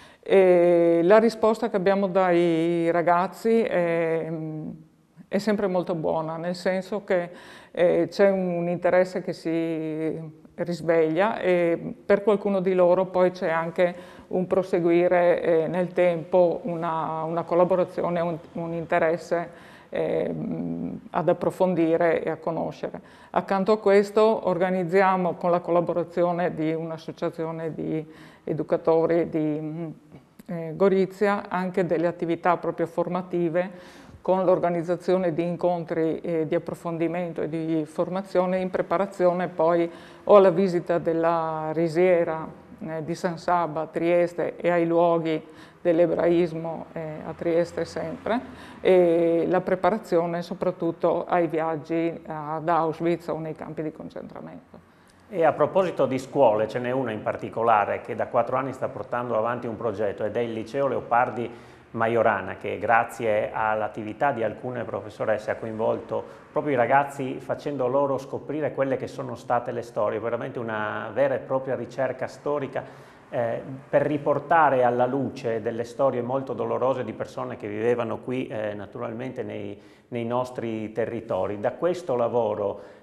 Speaker 15: E la risposta che abbiamo dai ragazzi è è sempre molto buona, nel senso che eh, c'è un interesse che si risveglia e per qualcuno di loro poi c'è anche un proseguire eh, nel tempo, una, una collaborazione, un, un interesse eh, ad approfondire e a conoscere. Accanto a questo organizziamo con la collaborazione di un'associazione di educatori di eh, Gorizia anche delle attività proprio formative con l'organizzazione di incontri eh, di approfondimento e di formazione in preparazione poi o alla visita della risiera eh, di San Sabba a Trieste e ai luoghi dell'ebraismo eh, a Trieste sempre, e la preparazione soprattutto ai viaggi ad Auschwitz o nei campi di concentramento.
Speaker 1: E a proposito di scuole, ce n'è una in particolare che da quattro anni sta portando avanti un progetto ed è il Liceo Leopardi Majorana, che grazie all'attività di alcune professoresse ha coinvolto proprio i ragazzi facendo loro scoprire quelle che sono state le storie, veramente una vera e propria ricerca storica eh, per riportare alla luce delle storie molto dolorose di persone che vivevano qui eh, naturalmente nei, nei nostri territori. Da questo lavoro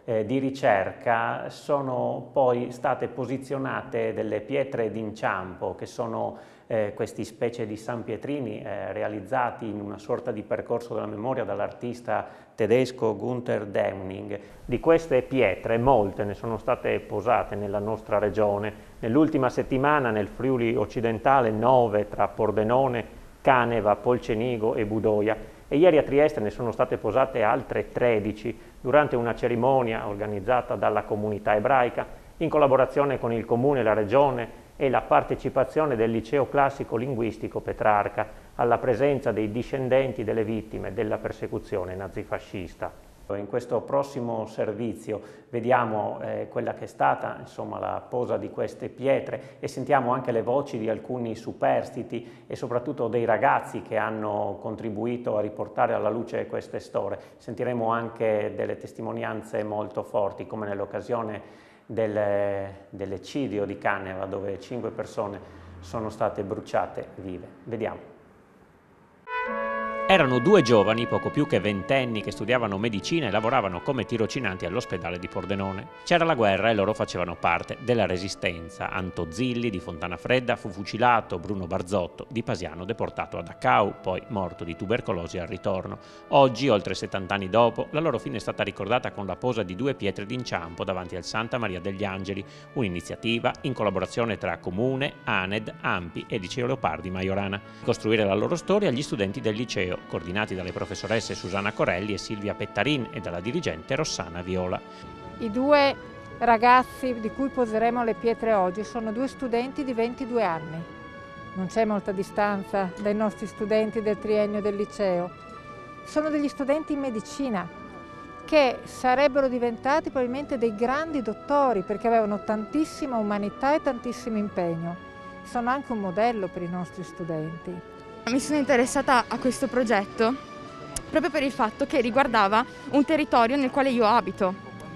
Speaker 1: eh, di ricerca sono poi state posizionate delle pietre d'inciampo, che sono eh, questi specie di sanpietrini eh, realizzati in una sorta di percorso della memoria dall'artista tedesco Gunther Demning. Di queste pietre molte ne sono state posate nella nostra regione. Nell'ultima settimana nel Friuli occidentale nove tra Pordenone, Caneva, Polcenigo e Budoia, e ieri a Trieste ne sono state posate altre tredici durante una cerimonia organizzata dalla comunità ebraica in collaborazione con il Comune, la Regione e la partecipazione del Liceo Classico Linguistico Petrarca alla presenza dei discendenti delle vittime della persecuzione nazifascista. In questo prossimo servizio vediamo eh, quella che è stata insomma, la posa di queste pietre e sentiamo anche le voci di alcuni superstiti e soprattutto dei ragazzi che hanno contribuito a riportare alla luce queste storie. Sentiremo anche delle testimonianze molto forti, come nell'occasione del, dell'eccidio di Caneva, dove cinque persone sono state bruciate vive. Vediamo.
Speaker 18: Erano due giovani, poco più che ventenni, che studiavano medicina e lavoravano come tirocinanti all'ospedale di Pordenone. C'era la guerra e loro facevano parte della resistenza. Anto Zilli di Fontana Fredda fu fucilato, Bruno Barzotto di Pasiano deportato a Dachau, poi morto di tubercolosi al ritorno. Oggi, oltre settanta anni dopo, la loro fine è stata ricordata con la posa di due pietre d'inciampo davanti al Santa Maria degli Angeli, un'iniziativa in collaborazione tra Comune, ANED, AMPI e Liceo Leopardi Majorana. Costruire la loro storia agli studenti del liceo, coordinati dalle professoresse Susanna Corelli e Silvia Pettarin e dalla dirigente Rossana Viola.
Speaker 19: I due ragazzi di cui poseremo le pietre oggi sono due studenti di ventidue anni. Non c'è molta distanza dai nostri studenti del triennio del liceo. Sono degli studenti in medicina che sarebbero diventati probabilmente dei grandi dottori perché avevano tantissima umanità e tantissimo impegno. Sono anche un modello per i nostri studenti.
Speaker 20: Mi sono interessata a questo progetto proprio per il fatto che riguardava un territorio nel quale io abito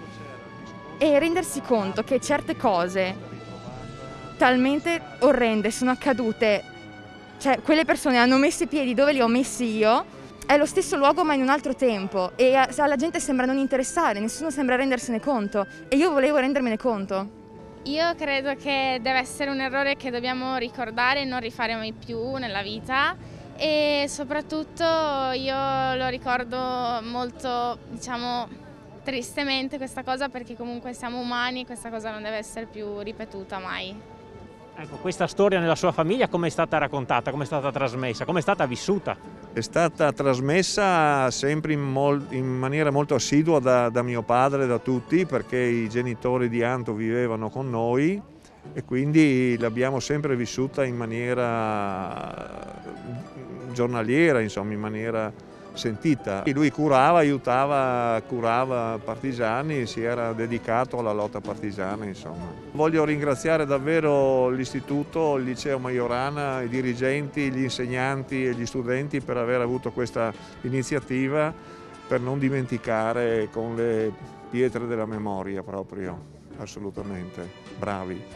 Speaker 20: e rendersi conto che certe cose talmente orrende sono accadute, cioè quelle persone hanno messo i piedi dove li ho messi io, è lo stesso luogo ma in un altro tempo e alla gente sembra non interessare, nessuno sembra rendersene conto e io volevo rendermene conto.
Speaker 21: Io credo che deve essere un errore che dobbiamo ricordare e non rifare mai più nella vita e soprattutto io lo ricordo molto, diciamo, tristemente questa cosa perché comunque siamo umani e questa cosa non deve essere più ripetuta mai.
Speaker 18: Ecco, questa storia nella sua famiglia come è stata raccontata, come è stata trasmessa, come è stata vissuta?
Speaker 10: È stata trasmessa sempre in, mol, in maniera molto assidua da, da mio padre e da tutti perché i genitori di Anto vivevano con noi e quindi l'abbiamo sempre vissuta in maniera giornaliera, insomma in maniera sentita. E lui curava, aiutava, curava partigiani, si era dedicato alla lotta partigiana, insomma. Voglio ringraziare davvero l'Istituto, il Liceo Majorana, i dirigenti, gli insegnanti e gli studenti per aver avuto questa iniziativa, per non dimenticare con le pietre della memoria proprio, assolutamente. Bravi.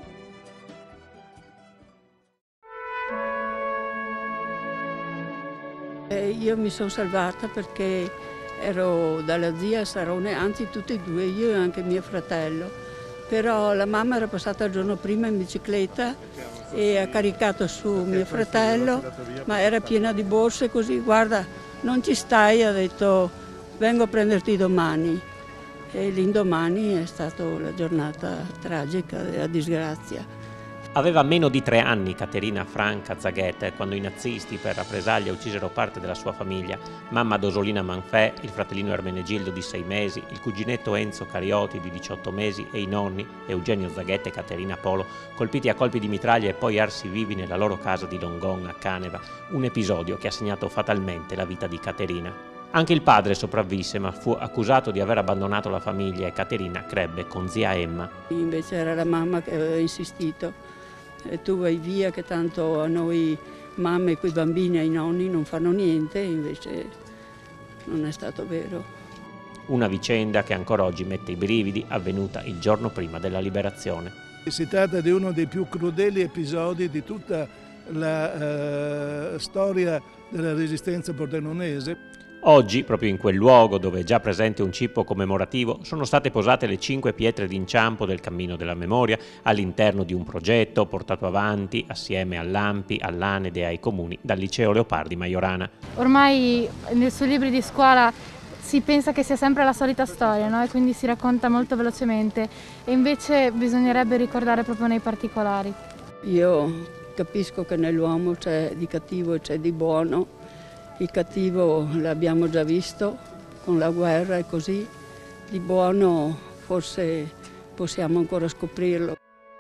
Speaker 22: Eh, io mi sono salvata perché ero dalla zia Sarone, anzi tutti e due, io e anche mio fratello. Però la mamma era passata il giorno prima in bicicletta e ha caricato su mio fratello, ma era piena di borse così, guarda, non ci stai, ha detto vengo a prenderti domani. E l'indomani è stata la giornata tragica della disgrazia.
Speaker 18: Aveva meno di tre anni Caterina Franca Zaghet quando i nazisti per rappresaglia uccisero parte della sua famiglia, mamma Dosolina Manfè, il fratellino Ermenegildo di sei mesi, il cuginetto Enzo Carioti di diciotto mesi e i nonni Eugenio Zaghet e Caterina Polo, colpiti a colpi di mitraglia e poi arsi vivi nella loro casa di Longon a Caneva, un episodio che ha segnato fatalmente la vita di Caterina. Anche il padre sopravvisse, ma fu accusato di aver abbandonato la famiglia e Caterina crebbe con zia Emma.
Speaker 22: Invece era la mamma che aveva insistito. E tu vai via che tanto a noi mamme, quei bambini, ai nonni non fanno niente, invece non è stato vero.
Speaker 18: Una vicenda che ancora oggi mette i brividi, avvenuta il giorno prima della liberazione.
Speaker 23: Si tratta di uno dei più crudeli episodi di tutta la uh, storia della resistenza pordenonese.
Speaker 18: Oggi, proprio in quel luogo dove è già presente un cippo commemorativo, sono state posate le cinque pietre d'inciampo del Cammino della Memoria all'interno di un progetto portato avanti assieme all'A M P I, all'ANED e ai comuni dal Liceo Leopardi Majorana.
Speaker 3: Ormai nei suoi libri di scuola si pensa che sia sempre la solita storia, no? E quindi si racconta molto velocemente, e invece bisognerebbe ricordare proprio nei particolari.
Speaker 22: Io capisco che nell'uomo c'è di cattivo e c'è di buono. Il cattivo l'abbiamo già visto con la guerra e così, di buono forse possiamo ancora scoprirlo.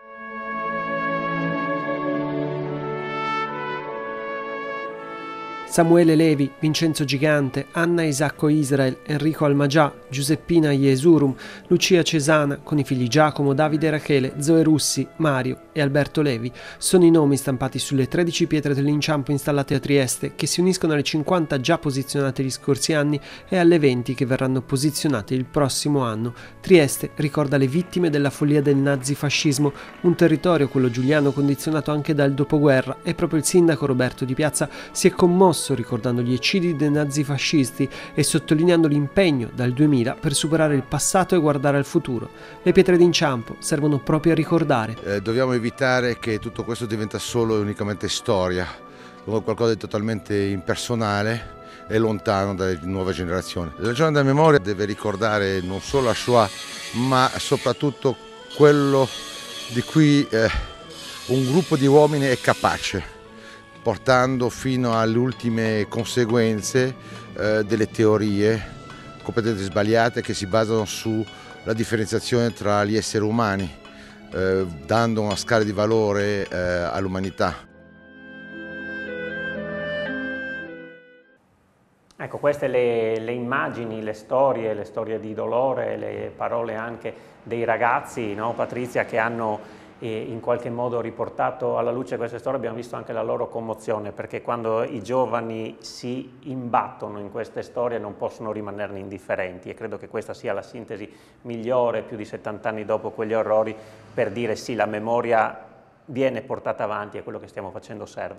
Speaker 7: Samuele Levi, Vincenzo Gigante, Anna Isacco Israel, Enrico Almagià, Giuseppina Iesurum, Lucia Cesana, con i figli Giacomo, Davide e Rachele, Zoe Russi, Mario e Alberto Levi, sono i nomi stampati sulle tredici pietre dell'inciampo installate a Trieste, che si uniscono alle cinquanta già posizionate gli scorsi anni e alle venti che verranno posizionate il prossimo anno. Trieste ricorda le vittime della follia del nazifascismo, un territorio, quello giuliano, condizionato anche dal dopoguerra, e proprio il sindaco Roberto Di Piazza si è commosso ricordando gli eccidi dei nazifascisti e sottolineando l'impegno dal duemila per superare il passato e guardare al futuro. Le pietre d'inciampo servono proprio a ricordare.
Speaker 5: Eh, dobbiamo evitare che tutto questo diventa solo e unicamente storia, qualcosa di totalmente impersonale e lontano dalle nuove generazioni. La giornata della memoria deve ricordare non solo la Shoah, ma soprattutto quello di cui eh, un gruppo di uomini è capace, portando fino alle ultime conseguenze eh, delle teorie completamente sbagliate che si basano sulla differenziazione tra gli esseri umani, eh, dando una scala di valore eh, all'umanità.
Speaker 1: Ecco, queste le, le immagini, le storie, le storie di dolore, le parole anche dei ragazzi, no, Patrizia, che hanno e in qualche modo riportato alla luce queste storie. Abbiamo visto anche la loro commozione, perché quando i giovani si imbattono in queste storie non possono rimanerne indifferenti, e credo che questa sia la sintesi migliore più di settanta anni dopo quegli orrori per dire sì, la memoria viene portata avanti e quello che stiamo facendo serve.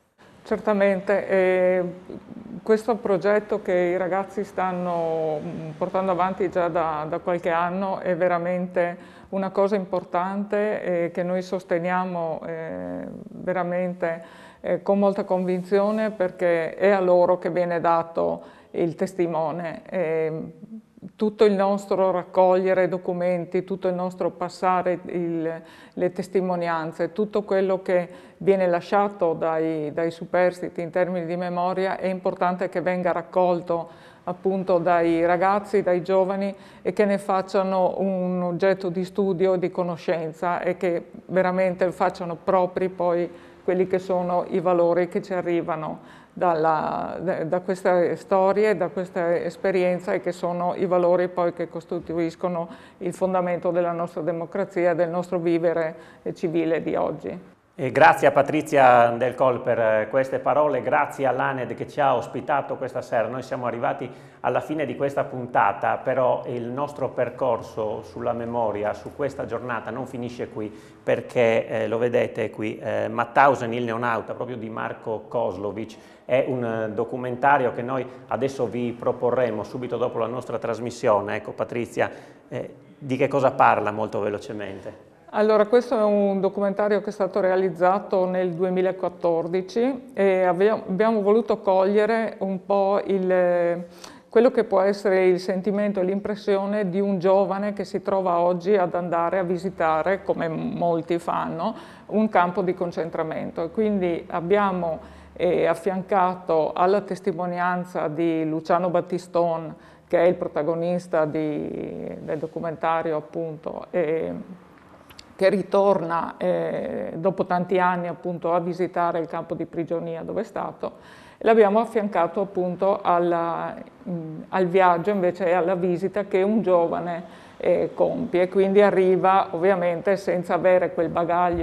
Speaker 15: Certamente, eh, questo progetto che i ragazzi stanno portando avanti già da, da qualche anno è veramente una cosa importante eh, che noi sosteniamo eh, veramente eh, con molta convinzione, perché è a loro che viene dato il testimone. Eh, tutto il nostro raccogliere documenti, tutto il nostro passare il, le testimonianze, tutto quello che viene lasciato dai, dai superstiti in termini di memoria è importante che venga raccolto appunto dai ragazzi, dai giovani, e che ne facciano un oggetto di studio, di conoscenza, e che veramente facciano propri poi quelli che sono i valori che ci arrivano dalla, da queste storie, da questa esperienza, e che sono i valori poi che costituiscono il fondamento della nostra democrazia, del nostro vivere civile di oggi.
Speaker 1: E grazie a Patrizia Del Col per queste parole, grazie all'ANED che ci ha ospitato questa sera. Noi siamo arrivati alla fine di questa puntata, però il nostro percorso sulla memoria, su questa giornata, non finisce qui, perché eh, lo vedete qui, eh, Mauthausen, il neonauta, proprio di Marko Kozlovic, è un documentario che noi adesso vi proporremo subito dopo la nostra trasmissione. Ecco Patrizia, eh, di che cosa parla molto velocemente?
Speaker 15: Allora, questo è un documentario che è stato realizzato nel duemilaquattordici e abbiamo voluto cogliere un po' il, quello che può essere il sentimento e l'impressione di un giovane che si trova oggi ad andare a visitare, come molti fanno, un campo di concentramento. E quindi abbiamo eh, affiancato alla testimonianza di Luciano Battiston, che è il protagonista di, del documentario appunto, e, che ritorna eh, dopo tanti anni appunto a visitare il campo di prigionia dove è stato, e l'abbiamo affiancato appunto alla, mh, al viaggio invece e alla visita che un giovane eh, compie, quindi arriva ovviamente senza avere quel bagaglio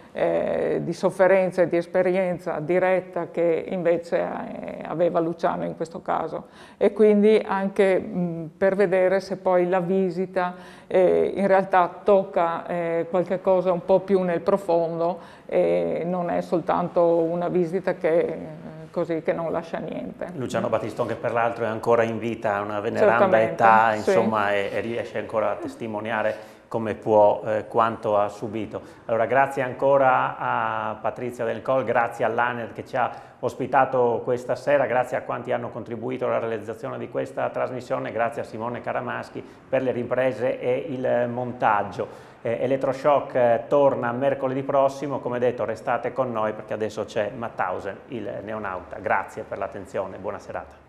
Speaker 15: eh, di sofferenza e di esperienza diretta che invece eh, aveva Luciano in questo caso, e quindi anche mh, per vedere se poi la visita eh, in realtà tocca eh, qualche cosa un po' più nel profondo e non è soltanto una visita che così che non lascia niente.
Speaker 1: Luciano Battiston, che peraltro è ancora in vita, ha una veneranda età, insomma, sì. e, e riesce ancora a testimoniare come può eh, quanto ha subito. Allora grazie ancora a Patrizia Del Col, grazie all'A N E D che ci ha ospitato questa sera, grazie a quanti hanno contribuito alla realizzazione di questa trasmissione, grazie a Simone Caramaschi per le riprese e il montaggio. Eh, Elettroshock eh, torna mercoledì prossimo, come detto restate con noi perché adesso c'è Mauthausen, il neonauta. Grazie per l'attenzione, buona serata.